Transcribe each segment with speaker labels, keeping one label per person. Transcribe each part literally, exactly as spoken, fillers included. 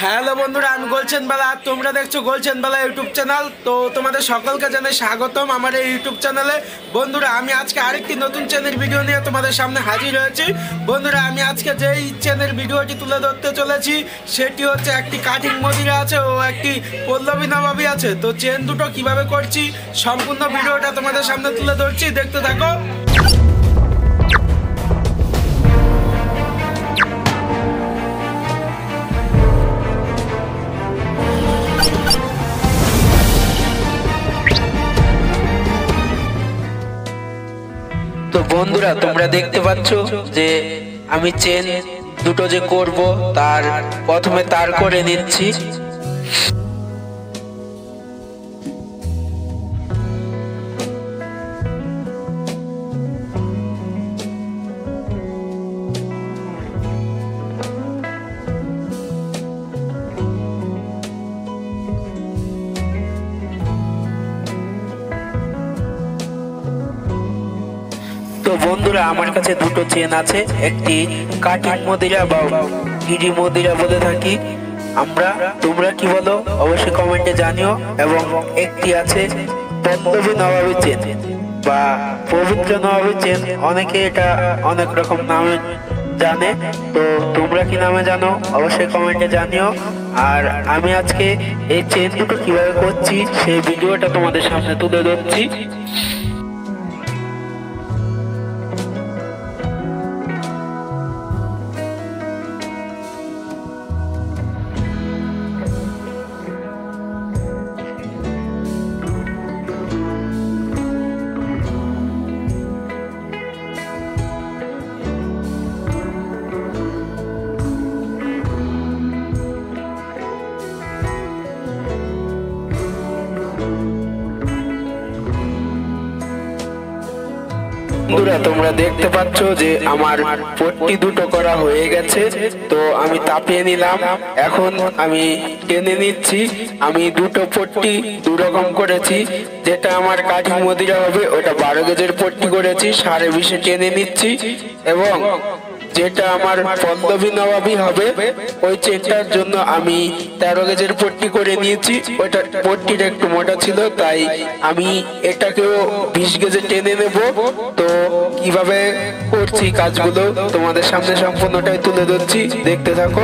Speaker 1: Hello বন্ধুরা, আমি গোলচেন বালা। তোমরা দেখছো গোলচেন বালা ইউটিউব চ্যানেল। তো তোমাদের সকলকে জানাই স্বাগতম আমার এই ইউটিউব চ্যানেলে। বন্ধুরা, আমি আজকে আরেকটি নতুন চ্যানেল ভিডিও নিয়ে তোমাদের সামনে হাজির হয়েছি। বন্ধুরা, আমি আজকে যেই চ্যানেল ভিডিওটি তুলে ধরতে চলেছি সেটি হচ্ছে একটি কাটিং মদিরা আছে ও একটি পল্লবী নবাবী আছে। তো চেন দুটো কিভাবে করছি সম্পূর্ণ ভিডিওটা তোমাদের সামনে তুলে ধরছি, দেখতে থাকো। তো বন্ধুরা, তোমরা দেখতে পাচ্ছ যে আমি চেন দুটো যে করব তার প্রথমে তার করে নিচ্ছি। তো বন্ধুরা, আমার কাছে দুটো চেন আছে, একটি কাটিং মদিরা বা গিরি মদিরা বলে থাকি আমরা, তোমরা কি বলো অবশ্যই কমেন্টে জানিও। এবং একটি আছে পল্লবী নবাবী চেন বা পবিত্র নবাবী চেন, অনেকে এটা অনেক রকম নামে জানে। তো তোমরা কি নামে জানো অবশ্যই কমেন্টে জানিও। আর আমি আজকে এই চেন দুটো কিভাবে করছি সেই ভিডিওটা তোমাদের সামনে তুলে ধরছি। বন্ধুরা, তোমরা দেখতে পাচ্ছ যে আমার পট্টি দুটো করা হয়ে গেছে। তো আমি তাপিয়ে নিলাম, এখন আমি টেনে নিচ্ছি। আমি দুটো পট্টি দু রকম করেছি, যেটা আমার কাঠিং মদিরা হবে ওটা বারো গেজের পট্টি করেছি, সাড়ে বিশে টেনে নিচ্ছি। এবং যেটা আমার পল্লবী নবাবী হবে ওই চেনটার জন্য আমি তেরো গেজের পট্টি করে নিয়েছি। ওইটা পট্টিটা একটু মোটা ছিল, তাই আমি এটাকেও বিশ গেজে টেনে নেব। তো কিভাবে করছি কাজগুলো তোমাদের সামনে সম্পূর্ণটাই তুলে ধরছি, দেখতে থাকো।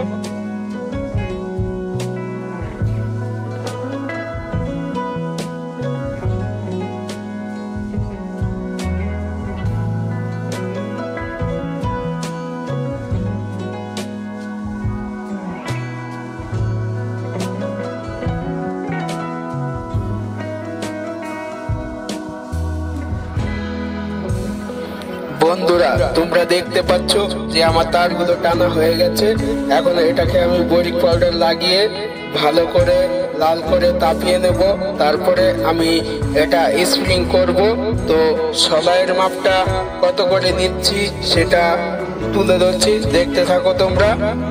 Speaker 1: বন্ধুরা, তোমরা দেখতে পাচ্ছ যে আমার তারগুলো টানা হয়ে গেছে। এখন এটাকে আমি বোরিক পাউডার লাগিয়ে ভালো করে লাল করে তাপিয়ে নেব। তারপরে আমি এটা স্প্রিং করব। তো সলাইয়ের মাপটা কত করে নিচ্ছি সেটা তুলে ধরছি, দেখতে থাকো তোমরা।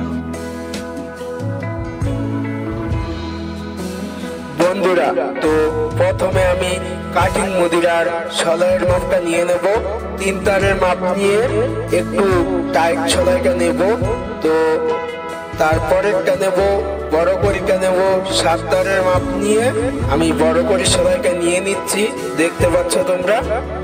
Speaker 1: বন্ধুরা, তো প্রথমে আমি কাটিং মদিরার সলাইয়ের মাপটা নিয়ে নেব। তিন তারের মাপ নিয়ে একটু টাইট সলাইটা নেব। তো তারপরেরটা নেব বড় করিটা নেব, সাত তারের মাপ নিয়ে আমি বড় করি সলাইটা নিয়ে নিচ্ছি, দেখতে পাচ্ছ তোমরা।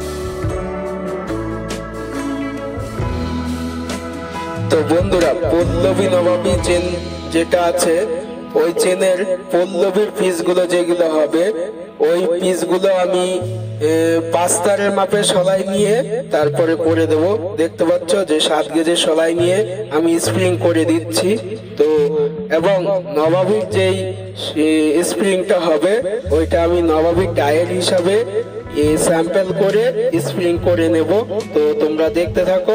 Speaker 1: তো বন্ধুরা, পল্লবী নবাবী চেন যেটা আছে ওই চেনের পল্লবীর পিসগুলো যেগুলো হবে ওই পিসগুলো আমি পাঁচ তারের মাপে সলাই নিয়ে তারপরে করে দেব। দেখতে পাচ্ছ যে সাত গেজের সলাই নিয়ে আমি স্প্রিং করে দিচ্ছি। তো এবং নবাবীর যেই স্প্রিংটা হবে ওইটা আমি নবাবীর ডায়েল হিসাবে স্যাম্পল করে স্প্রিং করে নেব। তো তোমরা দেখতে থাকো।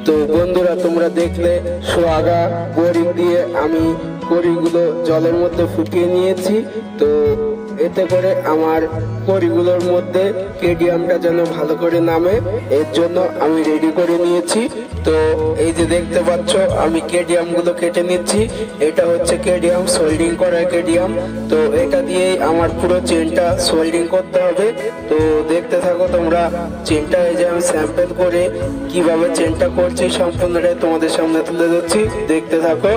Speaker 1: তো বন্ধুরা তোমরা দেখলে সোয়াগা গড়ি দিয়ে আমি কড়িগুলো জলের মধ্যে ফুটিয়ে নিয়েছি। তো এতে করে আমার কড়িগুলোর মধ্যে কেডিয়ামটা যেন ভালো করে নামে, এর জন্য আমি রেডি করে নিয়েছি। তো এই যে দেখতে পাচ্ছ আমি কেডিয়াম গুলো কেটে নিচ্ছি। এটা হচ্ছে কেডিয়াম, সোল্ডিং করা কেডিয়াম। তো এটা দিয়েই আমার পুরো চেনটা সোল্ডিং করতে হবে। তো দেখতে থাকো তোমরা চেনটা। এই যে আমি স্যাম্পল করে কিভাবে চেনটা করছি সম্পূর্ণটাই তোমাদের সামনে তুলে ধরছি, দেখতে থাকো।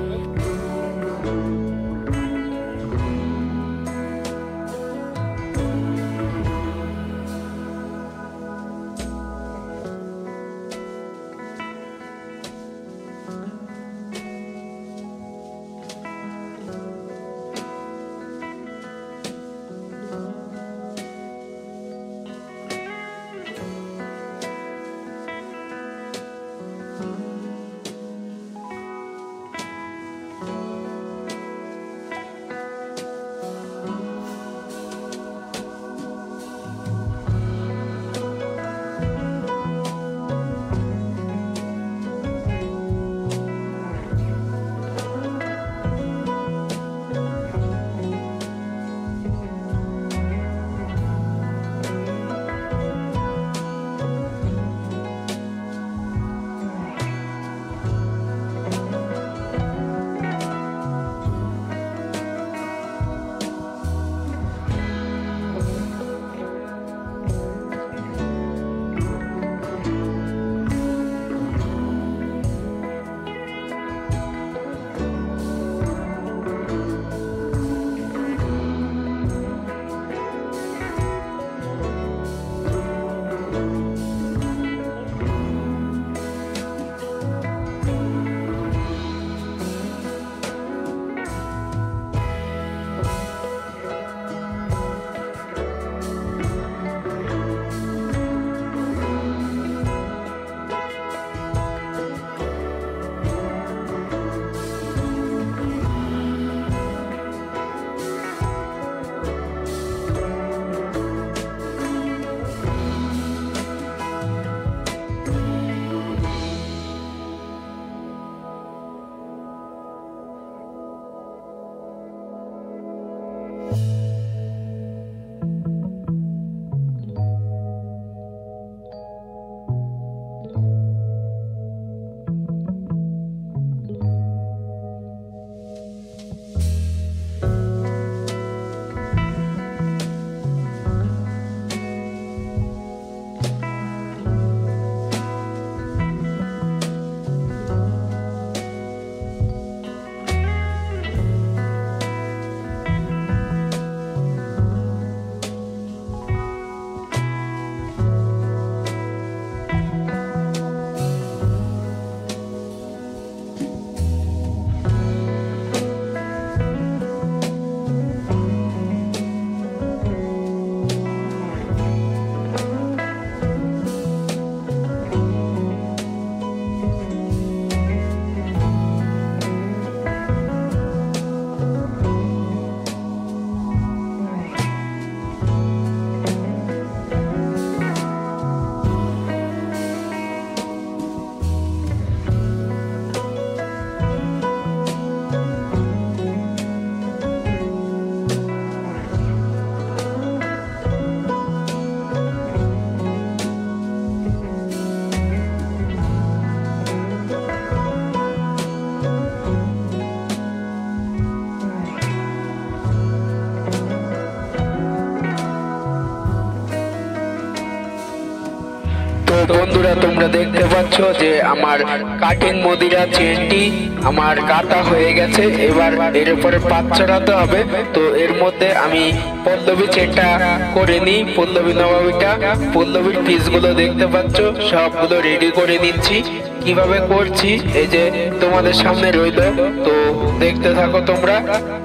Speaker 1: বন্ধুরা তোমরা দেখতে পাচ্ছ যে আমার কাটিং মদিরা চেনটি আমার কাটা হয়ে গেছে। এবার এর উপরে পাত চড়াতে হবে। তো এর মধ্যে আমি পল্লবী চেনটা করে নিই, পল্লবী নবাবিটা। পল্লবীর পিসগুলো দেখতে পাচ্ছ সবগুলো রেডি করে নিচ্ছি। কিভাবে করছি এই যে তোমাদের সামনে রইল, তো দেখতে থাকো তোমরা।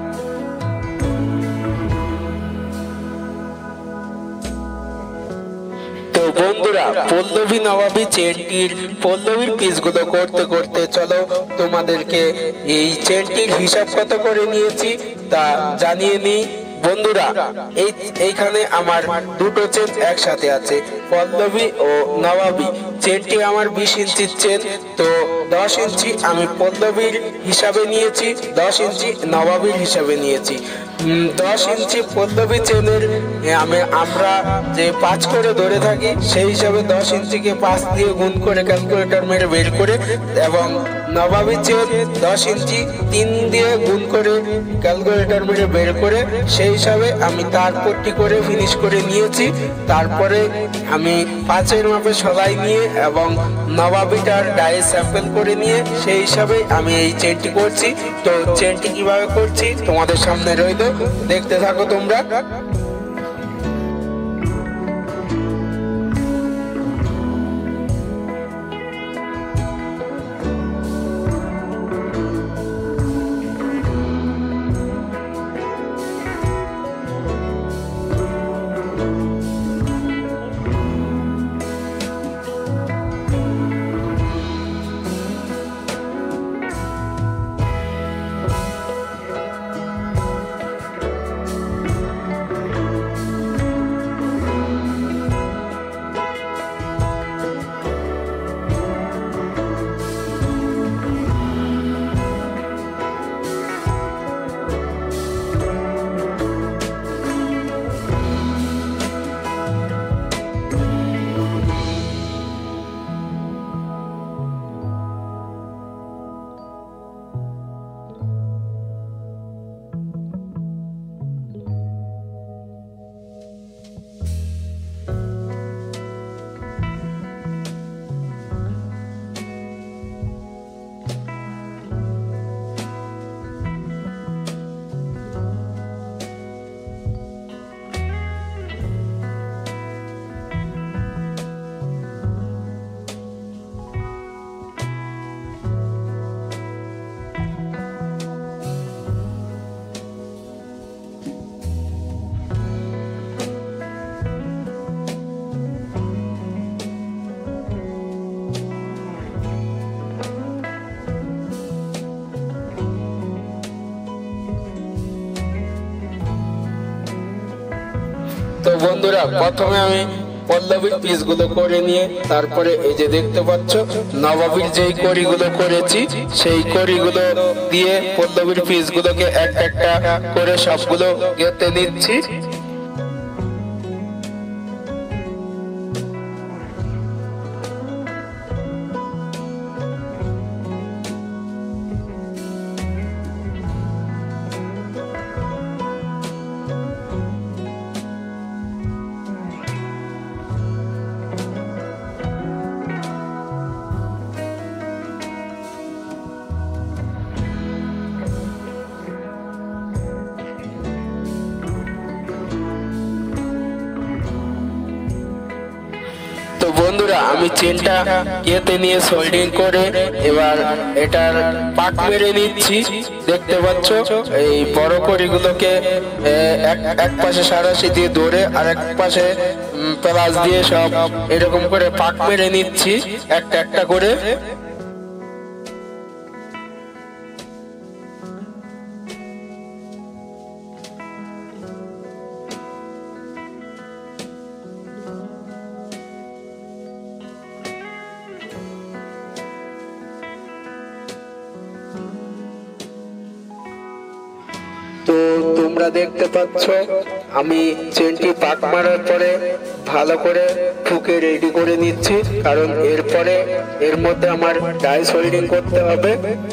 Speaker 1: তো বন্ধুরা পল্লবী নবাবী চেনটির পল্লবীর পিসগুলো করতে করতে চলো তোমাদেরকে এই চেনটির হিসাব কত করে নিয়েছি তা জানিয়ে নিই। বন্ধুরা এই এইখানে আমার দুটো চেন একসাথে আছে, পল্লবী ও নবাবী। চেনটি আমার বিশ ইঞ্চির চেন, তো দশ ইঞ্চি আমি পল্লবীর হিসাবে নিয়েছি, দশ ইঞ্চি নবাবীর হিসাবে নিয়েছি। দশ ইঞ্চি পল্লবী চেনের আমি আমরা যে পাঁচ করে ধরে থাকি, সেই হিসাবে দশ ইঞ্চিকে পাঁচ দিয়ে গুণ করে ক্যালকুলেটর মেরে বের করে, এবং নবাবী চেন দশ ইঞ্চি তিন দিয়ে গুণ করে ক্যালকুলেটর মেরে বের করে সেই হিসাবে আমি তার পট্টি করে ফিনিশ করে নিয়েছি। তারপরে আমি পাঁচের মাপে সলাই নিয়ে এবং নবাবিটার ডায়ে স্যাম্পল করে নিয়ে সেই হিসাবে আমি এই চেনটি করছি। তো চেনটি কিভাবে করছি তোমাদের সামনে রইল, দেখতে থাকো তোমরা। তো বন্ধুরা প্রথমে আমি পল্লবীর পিসগুলো করে নিয়ে তারপরে এই যে দেখতে পাচ্ছ নবাবীর যেই কড়িগুলো করেছি সেই কড়িগুলো দিয়ে পল্লবীর পিসগুলোকে এক একটা করে সবগুলো গেঁথে নিচ্ছি। তো বন্ধুরা আমি চেনটা কেটে নিয়ে সোল্ডিং করে এবার এটার পাক মেরে নিচ্ছি। দেখতে পাচ্ছ এই বড় কড়িগুলোকে এক এক পাশে সারাশি দিয়ে ধরে আর এক পাশে প্লাস দিয়ে সব এরকম করে পাক মেরে নিচ্ছি একটা একটা করে। তো তোমরা দেখতে পাচ্ছ আমি চেনটি পাক মারার পরে ভালো করে ঠুকে রেডি করে নিচ্ছি, কারণ এরপরে এর মধ্যে আমার ডাই সোল্ডিং করতে হবে।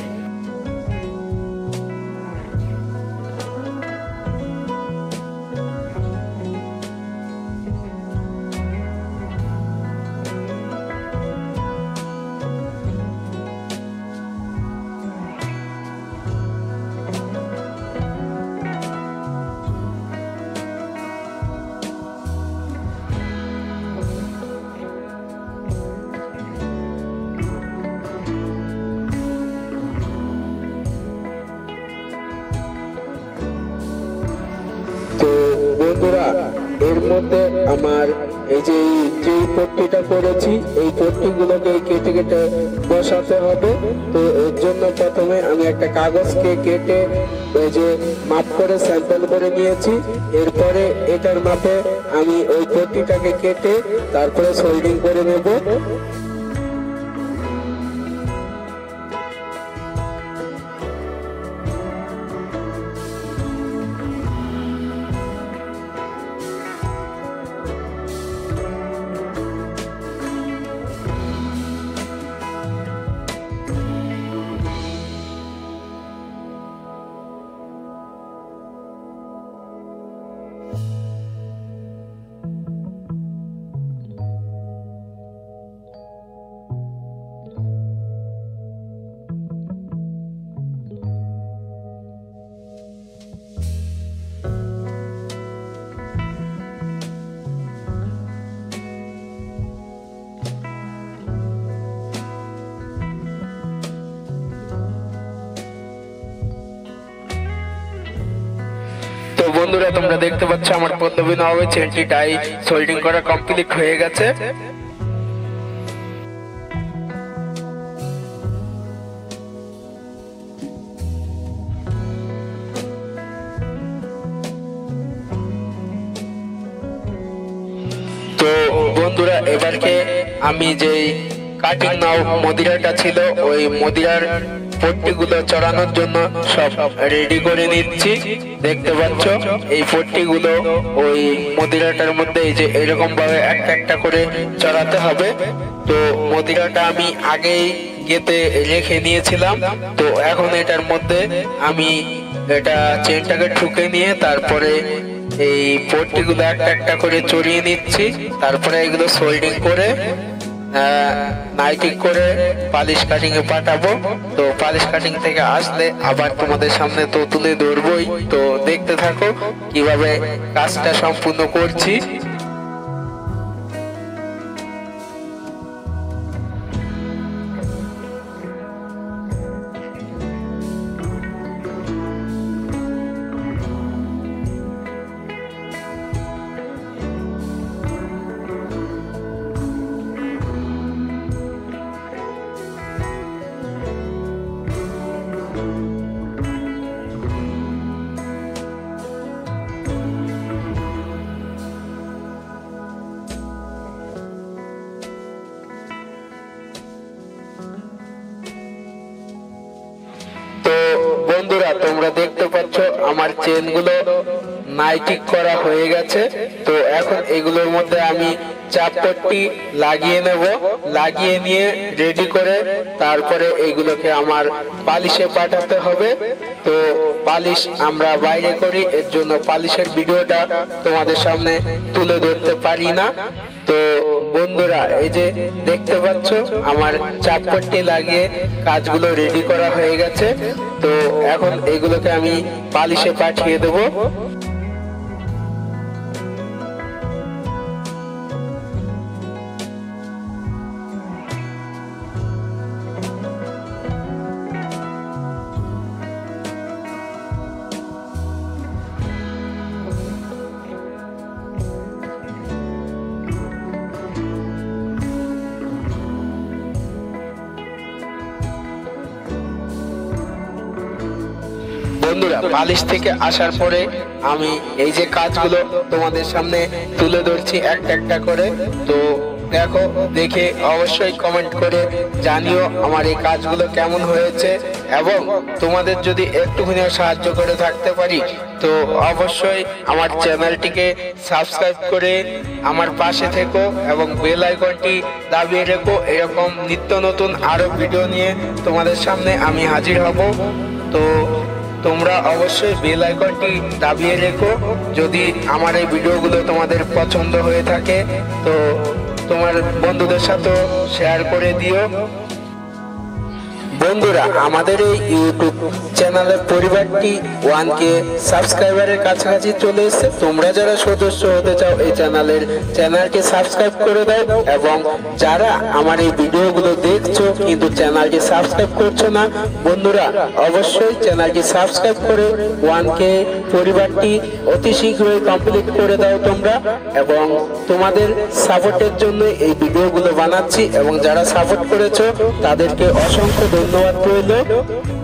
Speaker 1: তো বন্ধুরা এর মধ্যে আমার এই যে যে পট্টিটা করেছি এই পট্টিগুলোকে কেটে কেটে বসাতে হবে। তো এর জন্য প্রথমে প্রথমে আমি একটা কাগজকে কেটে ওই যে মাপ করে স্যাম্পল করে নিয়েছি। এরপরে এটার মাপে আমি ওই পট্টিটাকে কেটে তারপরে সোল্ডিং করে নেব। তো বন্ধুরা, তোমরা দেখতে পাচ্ছ আমার পল্লবী নবাবের চেনটি ডাই সোল্ডিং করা কমপ্লিট হয়ে গেছে। তো বন্ধুরা, এবারকে আমি যে কাটিং নাও মদিরাটা ছিল ওই মদিরার পট্টিগুলো চড়ানোর জন্য সব রেডি করে নিচ্ছি। দেখতে পাচ্ছ এই পট্টিগুলো ওই মদিরাটার মধ্যে এই যে এরকম ভাবে একটা একটা করে চড়াতে হবে। তো মদিরাটা আমি আগেই গেতে রেখে নিয়েছিলাম। তো এখন এটার মধ্যে আমি এটা চেনটাকে ঠুকে নিয়ে তারপরে এই পট্টিগুলো একটা একটা করে চড়িয়ে নিচ্ছি। তারপরে এগুলো সোল্ডিং করে নাইটিং করে পালিশ কাটিং এ পাঠাবো। তো পালিশ কাটিং থেকে আসলে আবার তোমাদের সামনে তো তুলে ধরবই। তো দেখতে থাকো কিভাবে কাজটা সম্পূর্ণ করছি। বন্ধুরা, তোমরা দেখতে পাচ্ছ আমার চেনগুলো নাইটিং করা হয়ে গেছে। তো এখন এগুলোর মধ্যে আমি চাপ পট্টি লাগিয়ে নেব। লাগিয়ে নিয়ে রেডি করে তারপরে এগুলোকে আমার পালিশে পাঠাতে হবে। তো পালিশ আমরা বাইরে করি, এর জন্য পালিশের ভিডিওটা তোমাদের সামনে তুলে ধরতে পারি না। তো বন্ধুরা, এই যে দেখতে পাচ্ছ আমার চাপ পট্টি লাগিয়ে কাজগুলো রেডি করা হয়ে গেছে। তো এখন এগুলোকে আমি পালিশে পাঠিয়ে দেবো। বন্ধুরা, পালিশ থেকে আসার পরে আমি এই যে কাজগুলো তোমাদের সামনে তুলে ধরছি একটা একটা করে। তো দেখো, দেখে অবশ্যই কমেন্ট করে জানিও আমার এই কাজগুলো কেমন হয়েছে। এবং তোমাদের যদি একটুখানি সাহায্য করে থাকতে পারি তো অবশ্যই আমার চ্যানেলটিকে সাবস্ক্রাইব করে আমার পাশে থেকো এবং বেল আইকনটি দাবিয়ে রেখো। এরকম নিত্য নতুন আরো ভিডিও নিয়ে তোমাদের সামনে আমি হাজির হব। তো তোমরা অবশ্যই বেল আইকনটি দাবিয়ে রেখো। যদি আমার এই ভিডিওগুলো তোমাদের পছন্দ হয়ে থাকে তো তোমার বন্ধুদের সাথে শেয়ার করে দিও। বন্ধুরা, আমাদের এই ইউটিউব চ্যানেলের পরিবারটি ওয়ান কে সাবস্ক্রাইবারের কাছাকাছি চলে এসেছে। তোমরা যারা সদস্য হতে চাও এই চ্যানেলের চ্যানেলটি সাবস্ক্রাইব করে দাও। এবং যারা আমার এই ভিডিওগুলো দেখছো কিন্তু চ্যানেলটি সাবস্ক্রাইব করছো না, বন্ধুরা অবশ্যই চ্যানেলটি সাবস্ক্রাইব করে ওয়ান কে পরিবারটি অতি শীঘ্রই কমপ্লিট করে দাও তোমরা। এবং তোমাদের সাপোর্টের জন্য এই ভিডিওগুলো বানাচ্ছি এবং যারা সাপোর্ট করেছো তাদেরকে অসংখ্য ধন্যবাদ রইল।